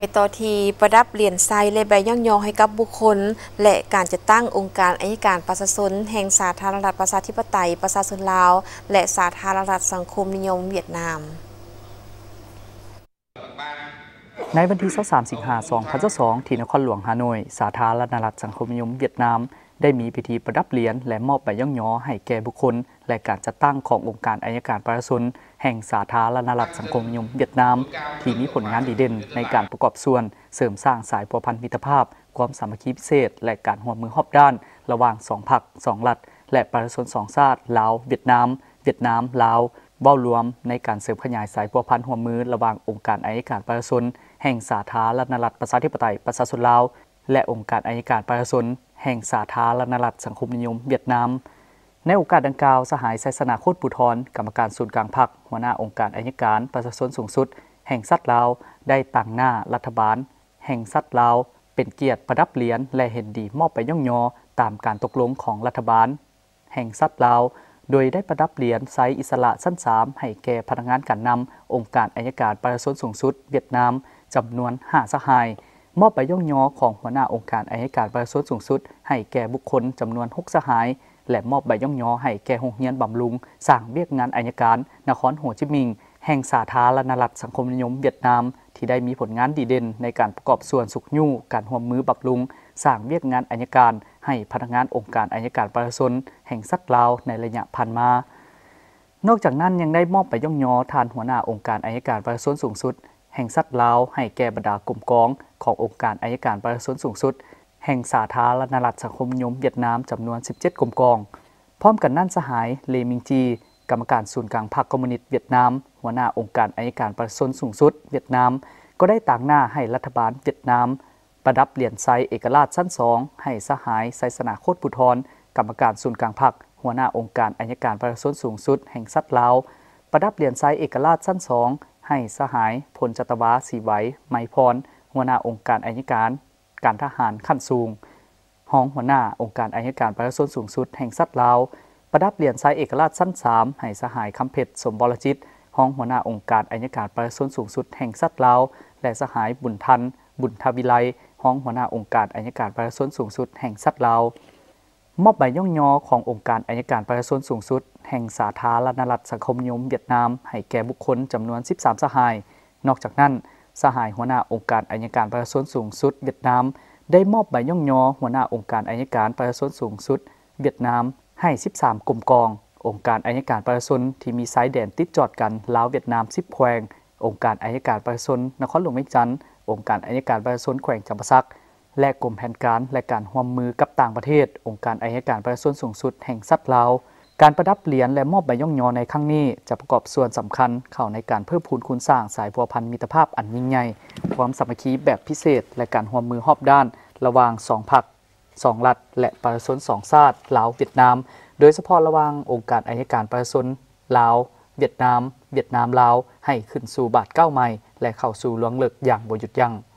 ต่อทีประดับเหรียญไซและใบย่องยอให้กับบุคคลและการจะตั้งองค์การอัยการประชาชนแห่งสาธารณรัฐประชาธิปไตยประชาชนลาวและสาธารณรัฐสังคมนิยมเวียดนามในวันที่23สิงหาคม2022ที่นครหลวงฮานอยสาธารณรัฐสังคมนิยมเวียดนามได้มีพิธีประดับเหรียญและมอบใบย่องยอให้แก่บุคคลและการจัดตั้งขององค์การอัยการประชาชนแห่งสาธารณรัฐสังคมนิยมเวียดนามที่มีผลงานดีเด่นในการประกอบส่วนเสริมสร้างสายพัวพันธมิตรภาพความสามัคคีพิเศษและการร่วมมือรอบด้านระหว่าง2พรรค2รัฐและประชาชน2ชาติลาวเวียดนามลาวเบ้ารวมในการเสริมขยายสายพัวพันร่วมมือระหว่างองค์การอัยการประชาชนแห่งสาธารณรัฐประชาธิปไตยประชาชนลาวและองค์การอัยการประชาชนแห่งสาธารณรัฐสังคมนิยมเวียดนามในโอกาสดังกล่าวสหายไซสนาโคตรปุทรกรรมการศูนย์กลางพรรคหัวหน้าองค์การอัยการประชาชนสูงสุดแห่งสัตว์ลาวได้ตั้งหน้ารัฐบาลแห่งสัตว์ลาวเป็นเกียรติประดับเหรียญและเห็นดีมอบไปย่องยอตามการตกลงของรัฐบาลแห่งสัตว์ลาวโดยได้ประดับเหรียญไซส์อิสระชั้น3ให้แก่พนักงานการนำองค์การอัยการประชาชนสูงสุดเวียดนามจำนวน5สหายมอบใบย่องยอของหัวหน้าองค์การอัยการประชาชนสูงสุดให้แก่บุคคลจำนวน6สหายและมอบใบย่องยอให้แก่โรงเรียนบำรุงสร้างเวียกงานอัยการนครโฮจิมินห์แห่งสาธารณรัฐสังคมนิยมเวียดนามที่ได้มีผลงานดีเด่นในการประกอบส่วนสุขยู่การร่วมมือบำรุงสร้างเวียกงานอัยการให้พนักงานองค์การอัยการประชาชนแห่งสัตว์ลาวในระยะผ่านมานอกจากนั้นยังได้มอบใบย่องยอทานหัวหน้าองค์การอัยการประชาชนสูงสุดแห่งสัตว์ลาวให้แก่บรรดากลุ่มกองขององค์การอัยการประชาชนสูงสุดแห่งสาธารณรัฐสังคมนิยมเวียดนามจำนวน17กลุ่มกองพร้อมกันนั่นสหายเลมิงจีกรรมการศูนย์กลางพรรคคอมมิวนิสต์เวียดนามหัวหน้าองค์การอัยการประชาชนสูงสุดเวียดนามก็ได้ต่างหน้าให้รัฐบาลเวียดนามประดับเหรียญไซเอกราชชั้น2ให้สหายไซสนาโคตรปุทรกรรมการศูนย์กลางพรรคหัวหน้าองค์การอัยการประชาชนสูงสุดแห่งสัตว์ลาวประดับเหรียญไซเอกราชชั้น2ให้สหายพลจัตวาศรีไหวไมพรหัวหน้าองค์การอัยการทหารขั้นสูงห้องหัวหน้าองค์การอัยการประชาชนสูงสุดแห่งสัตว์ลาวประดับเหรียญไซเอกราชชั้น3ให้สหายคำเพชรสมบรจิตห้องหัวหน้าองค์การอัยการประชาชนสูงสุดแห่งสัตว์ลาวและสหายบุญทันบุญทวิไลห้องหัวหน้าองค์การอัยการประชาชนสูงสุดแห่งสัตว์ลาวมอบใบย่องยอขององค์การอัยการประชาชนสูงสุดแห่งสาธารณรัฐสังคมนิยมเวียดนามให้แก่บุคคลจำนวน13สหายนอกจากนั้นสหายหัวหน้าองค์การอัยการประชาชนสูงสุดเวียดนามได้มอบใบย่องยอหัวหน้าองค์การอัยการประชาชนสูงสุดเวียดนามให้13กลุ่มกององค์การอัยการประชาชนที่มีสายแดนติดจอดกันลาวเวียดนาม10แขวงองค์การอัยการประชาชนนครหลวงเวียงจันทน์องค์การอัยการประชาชนแขวงจำปาสักและกรมแผนการและการร่วมมือกับต่างประเทศองค์การอัยการประชาชนสูงสุดแห่งสัตว์ลาวการประดับเหรียญและมอบใบย่องยอในครั้งนี้จะประกอบส่วนสำคัญเข้าในการเพิ่มพูนคุณสร้างสายพัวพันมิตรภาพอันยิ่งใหญ่ความสามัคคีแบบพิเศษและการร่วมมือรอบด้านระหว่าง2พรรค2รัฐและประชาชน2ชาติลาวเวียดนามโดยเฉพาะระหว่างองค์การอัยการประชาชนลาวเวียดนามลาวให้ขึ้นสู่บาทก้าวใหม่และเข้าสู่หลวงเลิกอย่างบ่หยุดยั้ง